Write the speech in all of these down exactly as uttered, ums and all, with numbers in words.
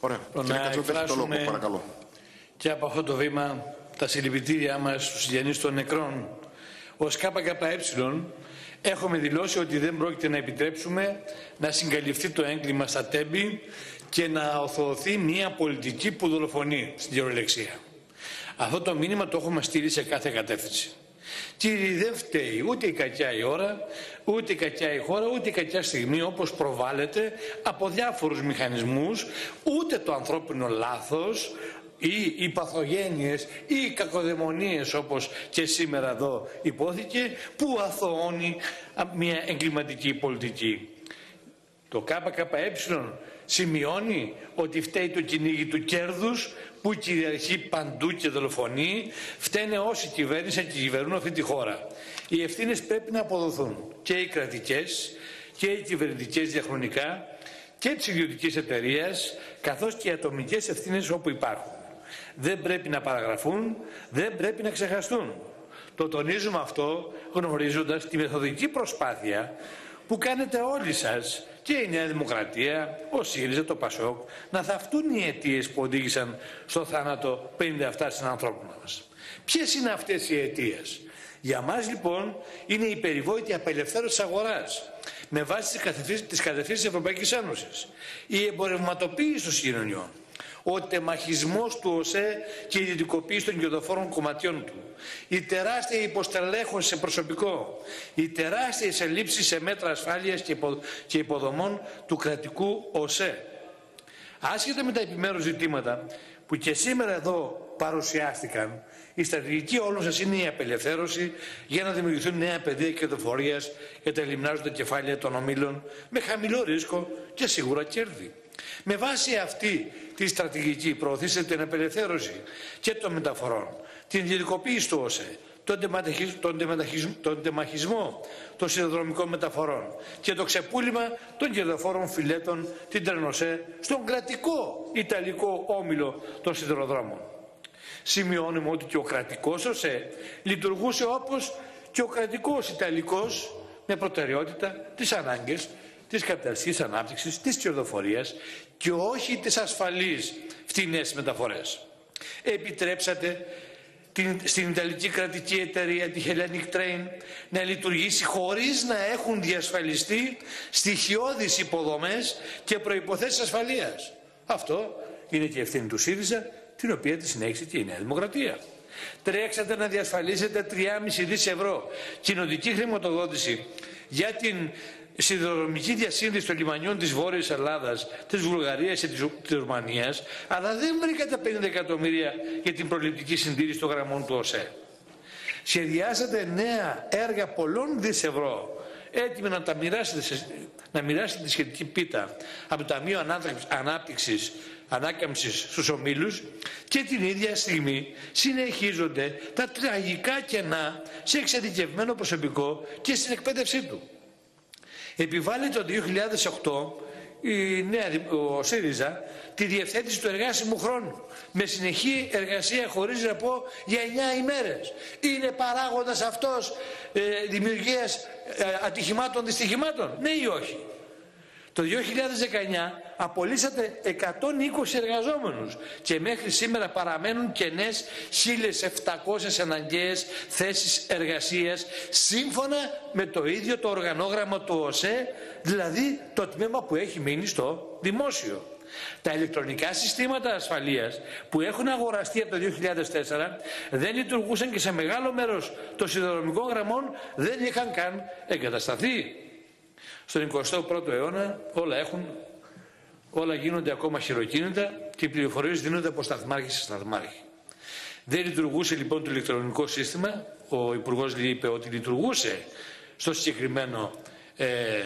Ωραία. Κύριε Κατσότη, έχετε το λόγο, παρακαλώ. Και από αυτό το βήμα τα συλληπιτήριά μας στους συγγενείς των νεκρών. Ως ΚΚΕ έχουμε δηλώσει ότι δεν πρόκειται να επιτρέψουμε να συγκαλυφθεί το έγκλημα στα τέμπη και να οθωθεί μια πολιτική που δολοφονεί στην κυριολεξία. Αυτό το μήνυμα το έχουμε στείλει σε κάθε κατεύθυνση. Κύριε, δεν φταίει ούτε η κακιά η ώρα, ούτε η κακιά η χώρα, ούτε η κακιά στιγμή όπως προβάλλεται από διάφορους μηχανισμούς, ούτε το ανθρώπινο λάθος ή οι παθογένειες ή οι κακοδαιμονίες όπως και σήμερα εδώ υπόθηκε, που αθωώνει μια εγκληματική πολιτική. Το ΚΚΕ σημειώνει ότι φταίει το κυνήγι του κέρδους που κυριαρχεί παντού και δολοφονεί, φταίνε όσοι κυβέρνησαν και κυβερνούν αυτή τη χώρα. Οι ευθύνες πρέπει να αποδοθούν, και οι κρατικές και οι κυβερνητικές διαχρονικά και της ιδιωτικής εταιρείας, καθώς και οι ατομικές ευθύνες όπου υπάρχουν. Δεν πρέπει να παραγραφούν, δεν πρέπει να ξεχαστούν. Το τονίζουμε αυτό γνωρίζοντας τη μεθοδική προσπάθεια που κάνετε όλοι σας, και η Νέα Δημοκρατία, ο ΣΥΡΙΖΑ, το ΠΑΣΟΚ, να θαυτούν οι αιτίες που οδήγησαν στο θάνατο πενήντα επτά συνανθρώπων μας. Ποιες είναι αυτές οι αιτίες? Για μας λοιπόν είναι η περιβόητη απελευθέρωση της αγοράς με βάση τις κατευθύνσεις της Ευρωπαϊκής Ένωσης, η εμπορευματοποίηση των συγκοινωνιών, ο τεμαχισμός του ΟΣΕ και η ιδιωτικοποίηση των κερδοφόρων κομματιών του, η τεράστια υποστελέχωση σε προσωπικό, οι τεράστιες ελλείψεις σε μέτρα ασφάλειας και υποδομών του κρατικού ΟΣΕ. Άσχετα με τα επιμέρους ζητήματα που και σήμερα εδώ παρουσιάστηκαν, η στρατηγική όλων σας είναι η απελευθέρωση για να δημιουργηθούν νέα πεδία κερδοφορίας και τα λιμνάζονται κεφάλαια των ομίλων με χαμηλό ρίσκο και σίγουρα κέρδη. Με βάση αυτή τη στρατηγική προωθήσετε την απελευθέρωση και των μεταφορών, την ιδιωτικοποίηση του ΟΣΕ, τον, τον, τον τεμαχισμό των σιδηροδρομικών μεταφορών και το ξεπούλημα των κερδοφόρων φιλέτων, την Τρενοσέ, στον κρατικό Ιταλικό όμιλο των σιδηροδρόμων. Σημειώνουμε ότι και ο κρατικός ΟΣΕ λειτουργούσε όπως και ο κρατικός Ιταλικός, με προτεραιότητα τις ανάγκες της καπιταλιστικής ανάπτυξης, της κερδοφορίας και όχι τις ασφαλείς φτηνές μεταφορές. Επιτρέψατε την, στην Ιταλική κρατική εταιρεία, τη Hellenic Train, να λειτουργήσει χωρίς να έχουν διασφαλιστεί στοιχειώδεις υποδομές και προϋποθέσεις ασφαλείας. Αυτό είναι και ευθύνη του ΣΥΡΙΖΑ, την οποία τη συνέχισε και η Νέα Δημοκρατία. Τρέξατε να διασφαλίσετε τρία κόμμα πέντε δισεκατομμύρια ευρώ κοινοτική χρηματοδότηση για την σιδηροδρομική διασύνδεση των λιμανιών της Βόρειας Ελλάδας, της Βουλγαρίας και της Ρουμανίας, αλλά δεν βρήκατε πενήντα εκατομμύρια για την προληπτική συντήρηση των γραμμών του ΟΣΕ. Σχεδιάσατε νέα έργα πολλών δις ευρώ, έτοιμοι να τα μοιράσετε, να μοιράσετε τη σχετική πίτα από το Ταμείο Ανάπτυξης, Ανάκαμψης στους ομίλους, και την ίδια στιγμή συνεχίζονται τα τραγικά κενά σε εξειδικευμένο προσωπικό και στην εκπαίδευσή του. Επιβάλλεται το δύο χιλιάδες οκτώ η νέα, ο ΣΥΡΙΖΑ τη διευθέτηση του εργάσιμου χρόνου με συνεχή εργασία χωρίς ρεπό για εννιά ημέρες. Είναι παράγοντας αυτός ε, δημιουργίας ε, ατυχημάτων, δυστυχημάτων? Ναι ή όχι? Το δύο χιλιάδες δεκαεννιά απολύσατε εκατόν είκοσι εργαζόμενους και μέχρι σήμερα παραμένουν κενές χίλιες επτακόσιες αναγκαίες θέσεις εργασίας σύμφωνα με το ίδιο το οργανόγραμμα του ΟΣΕ, δηλαδή το τμήμα που έχει μείνει στο δημόσιο. Τα ηλεκτρονικά συστήματα ασφαλείας που έχουν αγοραστεί από το δύο χιλιάδες τέσσερα δεν λειτουργούσαν και σε μεγάλο μέρος των σιδηροδρομικών γραμμών δεν είχαν καν εγκατασταθεί. Στον εικοστό πρώτο αιώνα όλα, έχουν, όλα γίνονται ακόμα χειροκίνητα και οι πληροφορίες δίνονται από σταθμάρχη σε σταθμάρχη. Δεν λειτουργούσε λοιπόν το ηλεκτρονικό σύστημα. Ο Υπουργός είπε ότι λειτουργούσε στο συγκεκριμένο ε, ε,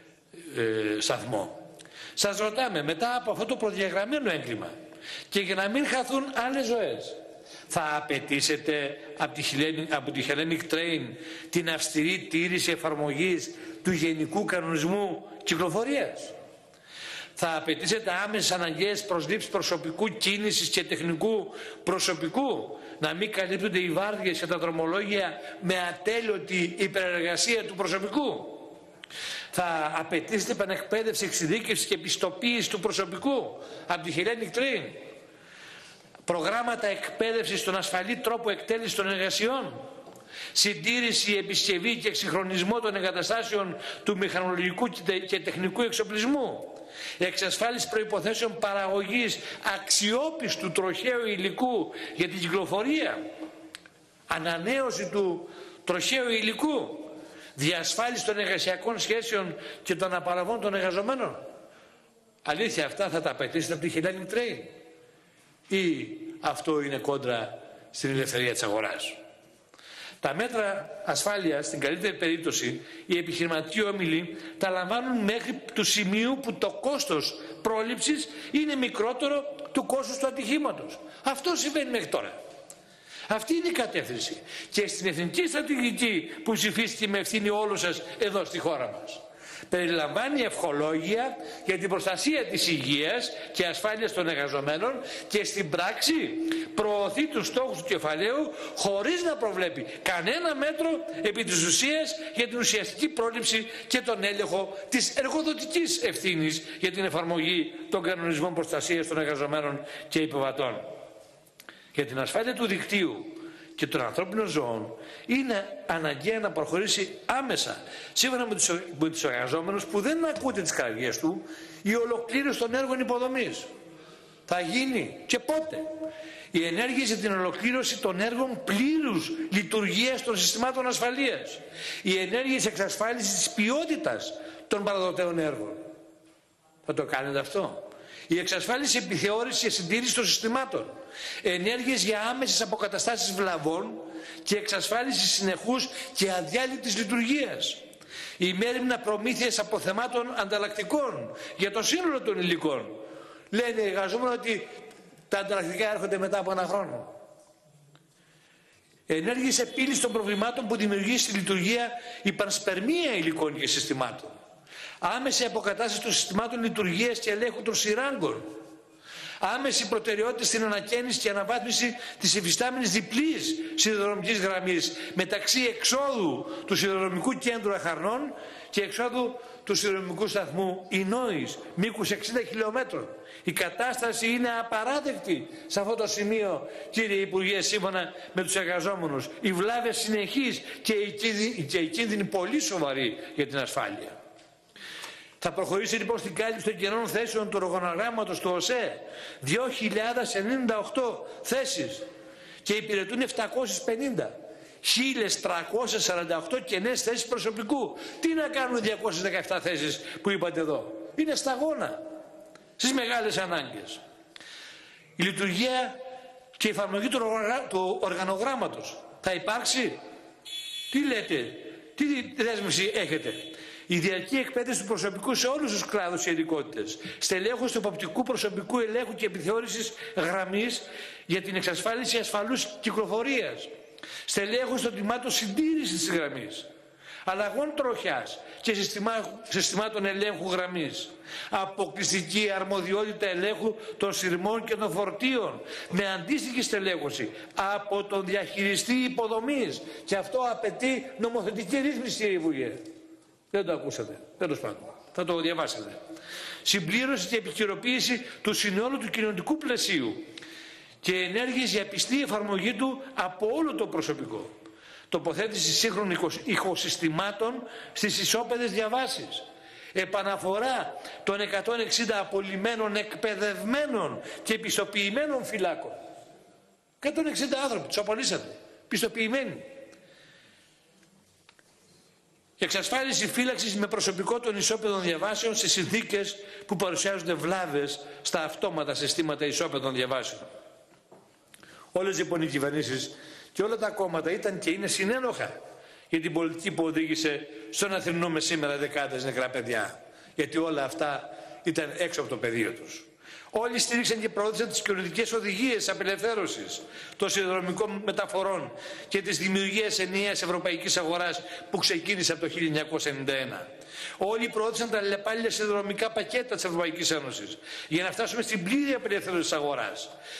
σταθμό. Σας ρωτάμε, μετά από αυτό το προδιαγραμμένο έγκλημα και για να μην χαθούν άλλες ζωές, θα απαιτήσετε από τη, από τη Hellenic Train την αυστηρή τήρηση εφαρμογής του Γενικού Κανονισμού Κυκλοφορίας? Θα απαιτήσετε άμεσες αναγκαίες προσλήψεις προσωπικού κίνησης και τεχνικού προσωπικού, να μην καλύπτονται οι βάρδιες και τα δρομολόγια με ατέλειωτη υπερεργασία του προσωπικού? Θα απαιτήσετε επανεκπαίδευση, εξειδίκευση και επιστοποίηση του προσωπικού από τη Hellenic Train. Προγράμματα εκπαίδευσης στον ασφαλή τρόπο εκτέλεσης των εργασιών. Συντήρηση, επισκευή και εξυγχρονισμό των εγκαταστάσεων του μηχανολογικού και τεχνικού εξοπλισμού. Εξασφάλιση προϋποθέσεων παραγωγής αξιόπιστου τροχαίου υλικού για την κυκλοφορία. Ανανέωση του τροχαίου υλικού. Διασφάλιση των εργασιακών σχέσεων και των απαραβών των εργαζομένων. Αλήθεια, αυτά θα τα απαιτήσετε από τη Hellenic Train ή αυτό είναι κόντρα στην ελευθερία της αγοράς? Τα μέτρα ασφάλειας, στην καλύτερη περίπτωση, οι επιχειρηματικοί όμιλοι τα λαμβάνουν μέχρι του σημείου που το κόστος πρόληψης είναι μικρότερο του κόστους του ατυχήματος. Αυτό συμβαίνει μέχρι τώρα. Αυτή είναι η κατεύθυνση. Και στην εθνική στρατηγική που ψηφίστηκε με ευθύνη όλους σας εδώ στη χώρα μας, περιλαμβάνει ευχολόγια για την προστασία της υγείας και ασφάλειας των εργαζομένων και στην πράξη προωθεί τους στόχους του κεφαλαίου χωρίς να προβλέπει κανένα μέτρο επί της ουσίας για την ουσιαστική πρόληψη και τον έλεγχο της εργοδοτικής ευθύνης για την εφαρμογή των κανονισμών προστασίας των εργαζομένων και επιβατών. Για την ασφάλεια του δικτύου και των ανθρώπινων ζώων είναι αναγκαία να προχωρήσει άμεσα, σύμφωνα με τους εργαζόμενους που δεν ακούτε τις καρδιές του, η ολοκλήρωση των έργων υποδομής. Θα γίνει και πότε? Οι ενέργειες για την ολοκλήρωση των έργων πλήρους λειτουργίας των συστημάτων ασφαλείας. Οι ενέργειες εξασφάλισης της ποιότητας των παραδοτέων έργων. Θα το κάνετε αυτό? Η εξασφάλιση επιθεώρηση και συντήρηση των συστημάτων. Ενέργειες για άμεσες αποκαταστάσεις βλαβών και εξασφάλιση συνεχούς και αδιάλειπτης λειτουργίας. Η μέριμνα προμήθειας αποθεμάτων ανταλλακτικών για το σύνολο των υλικών. Λένε οι εργαζόμενοι ότι τα ανταλλακτικά έρχονται μετά από ένα χρόνο. Ενέργειες επίλυσης των προβλημάτων που δημιουργεί στη λειτουργία η πανσπερμία υλικών και συστημάτων. Άμεση αποκατάσταση των συστημάτων λειτουργίας και ελέγχου των σειράγκων. Άμεση προτεραιότητα στην ανακαίνιση και αναβάθμιση της υφιστάμενης διπλής σιδηροδρομικής γραμμής μεταξύ εξόδου του σιδηροδρομικού κέντρου Αχαρνών και εξόδου του σιδηροδρομικού σταθμού Ινόης, μήκους εξήντα χιλιόμετρων. Η κατάσταση είναι απαράδεκτη σε αυτό το σημείο, κύριε Υπουργέ, σύμφωνα με τους εργαζόμενους. Οι βλάβες συνεχείς και οι κίνδυνοι, και οι κίνδυνοι πολύ σοβαροί για την ασφάλεια. Θα προχωρήσει λοιπόν στην κάλυψη των κενών θέσεων του οργανογράμματος του ΟΣΕ, δύο χιλιάδες ενενήντα οκτώ θέσεις και υπηρετούν επτακόσιες πενήντα. χίλιες τριακόσιες σαράντα οκτώ κενές θέσεις προσωπικού. Τι να κάνουν διακόσιες δεκαεπτά θέσεις που είπατε εδώ? Είναι σταγόνα στις μεγάλες ανάγκες. Η λειτουργία και η εφαρμογή του, οργα... του οργανογράμματος θα υπάρξει? Τι λέτε? Τι δέσμευση έχετε? Η διαρκή εκπαίδευση του προσωπικού σε όλους τους κλάδους και ειδικότητες. Στελέχος του εποπτικού προσωπικού ελέγχου και επιθεώρησης γραμμής για την εξασφάλιση ασφαλούς κυκλοφορίας. Στελέχος των τμήματων συντήρησης της γραμμής. Αλλαγών τροχιάς και συστημά, συστημάτων ελέγχου γραμμής. Αποκλειστική αρμοδιότητα ελέγχου των σειρμών και των φορτίων με αντίστοιχη στελέχωση από τον διαχειριστή υποδομής. Και αυτό απαιτεί νομοθετική ρύθμιση, κύριε Υπουργέ. Δεν το ακούσατε. Τέλος πάντων. Θα το διαβάσετε. Συμπλήρωση και επικαιροποίηση του συνόλου του κοινωνικού πλαισίου και ενέργειες για πιστή εφαρμογή του από όλο το προσωπικό. Τοποθέτηση σύγχρονων ηχοσυστημάτων στις ισόπεδες διαβάσεις. Επαναφορά των εκατόν εξήντα απολυμμένων, εκπαιδευμένων και πιστοποιημένων φυλάκων. εκατόν εξήντα άνθρωποι τους απολύσατε. Πιστοποιημένοι. Εξασφάλιση φύλαξης με προσωπικό των ισόπεδων διαβάσεων σε συνθήκες που παρουσιάζονται βλάβες στα αυτόματα συστήματα ισόπεδων διαβάσεων. Όλες λοιπόν οι κυβερνήσεις και όλα τα κόμματα ήταν και είναι συνένοχα για την πολιτική που οδήγησε στο να θρηνούμε σήμερα δεκάδες νεκρά παιδιά. Γιατί όλα αυτά ήταν έξω από το πεδίο τους. Όλοι στήριξαν και προώθησαν τις κοινωνικές οδηγίες απελευθέρωσης των σιδηροδρομικών μεταφορών και της δημιουργίας ενιαίας ευρωπαϊκής αγοράς που ξεκίνησε από το χίλια εννιακόσια ενενήντα ένα. Όλοι προώθησαν τα αλλεπάλληλα σιδηροδρομικά πακέτα της Ευρωπαϊκής Ένωσης για να φτάσουμε στην πλήρη απελευθέρωση της αγοράς.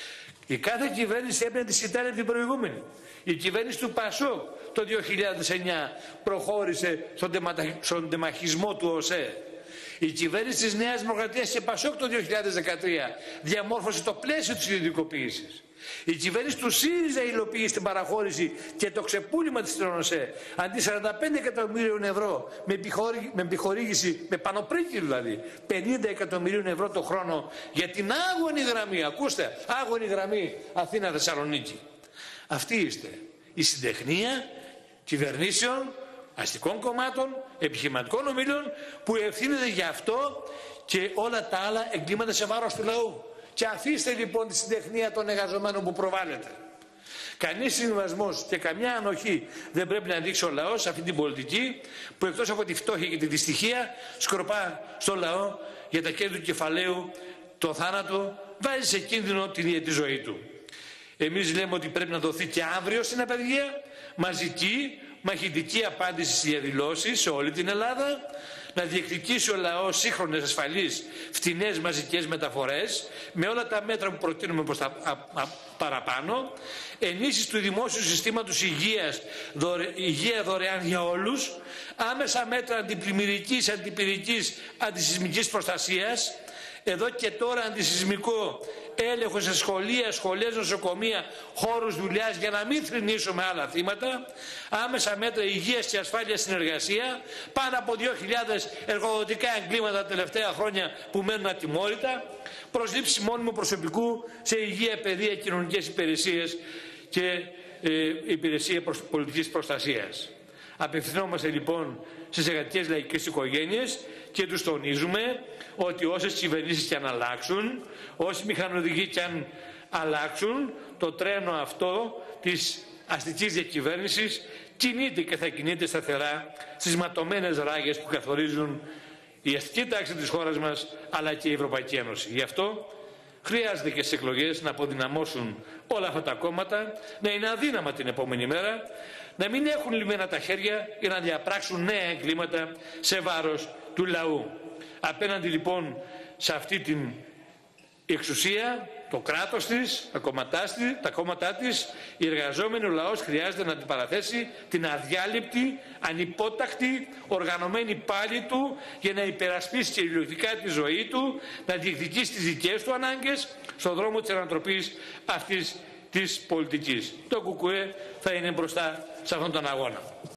Η κάθε κυβέρνηση έπρεπε να τη σκητάλει από την προηγούμενη. Η κυβέρνηση του Πασόκ το δύο χιλιάδες εννιά προχώρησε στον, τεματα... στον τεμαχισμό του ΟΣΕ. Η κυβέρνηση της Νέας Δημοκρατίας και Πασόκ το δύο χιλιάδες δεκατρία διαμόρφωσε το πλαίσιο της ιδιωτικοποίησης. Η κυβέρνηση του ΣΥΡΙΖΑ υλοποιεί στην παραχώρηση και το ξεπούλημα της ΟΣΕ αντί σαράντα πέντε εκατομμύριων ευρώ με, επιχορή... με επιχορήγηση, με πανοπρίκη δηλαδή, πενήντα εκατομμυρίων ευρώ το χρόνο για την άγωνη γραμμή, ακούστε, άγωνη γραμμή Αθήνα-Θεσσαλονίκη. Αυτή είστε. Η συντεχνία κυβερνήσεων, αστικών κομμάτων, επιχειρηματικών ομίλων που ευθύνεται για αυτό και όλα τα άλλα εγκλήματα σε βάρος του λαού. Και αφήστε λοιπόν τη συντεχνία των εργαζομένων που προβάλλεται. Κανείς συμβιβασμός και καμιά ανοχή δεν πρέπει να δείξει ο λαός σε αυτή την πολιτική που εκτός από τη φτώχεια και τη δυστυχία σκορπά στο λαό για τα κέρδη του κεφαλαίου, το θάνατο, βάζει σε κίνδυνο την ίδια τη ζωή του. Εμείς λέμε ότι πρέπει να δοθεί και αύριο στην απεργία μαζική, μαχητική απάντηση στις διαδηλώσεις σε όλη την Ελλάδα, να διεκδικήσει ο λαός σύγχρονες, ασφαλείς, φτηνές μαζικές μεταφορές με όλα τα μέτρα που προτείνουμε προς τα α, α, παραπάνω, ενίσχυση του δημόσιου συστήματος υγείας, δωρε, υγεία δωρεάν για όλους, άμεσα μέτρα αντιπλημμυρικής, αντιπυρικής, αντισυσμικής προστασίας, εδώ και τώρα αντισυσμικό έλεγχο σε σχολεία, σχολές, νοσοκομεία, χώρους δουλειάς για να μην θρηνήσουμε άλλα θύματα, άμεσα μέτρα υγείας και ασφάλειας στην εργασία, πάνω από δύο χιλιάδες εργοδοτικά εγκλήματα τα τελευταία χρόνια που μένουν ατιμόρυτα, προσλήψη μόνιμου προσωπικού σε υγεία, παιδεία, κοινωνικές υπηρεσίες και ε, υπηρεσία προς, πολιτικής προστασίας. Απευθυνόμαστε λοιπόν στις εργατικές λαϊκές οικογένειες και τους τονίζουμε ότι όσες κυβερνήσεις και αν αλλάξουν, όσοι μηχανοδηγοί και αν αλλάξουν, το τρένο αυτό της αστικής διακυβέρνησης κινείται και θα κινείται σταθερά στις ματωμένες ράγες που καθορίζουν η αστική τάξη της χώρας μας αλλά και η Ευρωπαϊκή Ένωση. Γι' αυτό χρειάζεται και στις εκλογές να αποδυναμώσουν όλα αυτά τα κόμματα, να είναι αδύναμα την επόμενη μέρα, να μην έχουν λυμμένα τα χέρια για να διαπράξουν νέα εγκλήματα σε βάρος του λαού. Απέναντι λοιπόν σε αυτή την εξουσία, το κράτος της, τα κόμματά της, τα κόμματά της, οι εργαζόμενοι, ο λαός χρειάζεται να αντιπαραθέσει την αδιάλειπτη, ανυπότακτη, οργανωμένη πάλη του για να υπερασπίσει και ιδιωτικά τη ζωή του, να διεκδικήσει τις δικές του ανάγκες στον δρόμο της ανατροπής αυτής της πολιτικής. Το ΚΚΕ θα είναι μπροστά σε αυτόν τον αγώνα.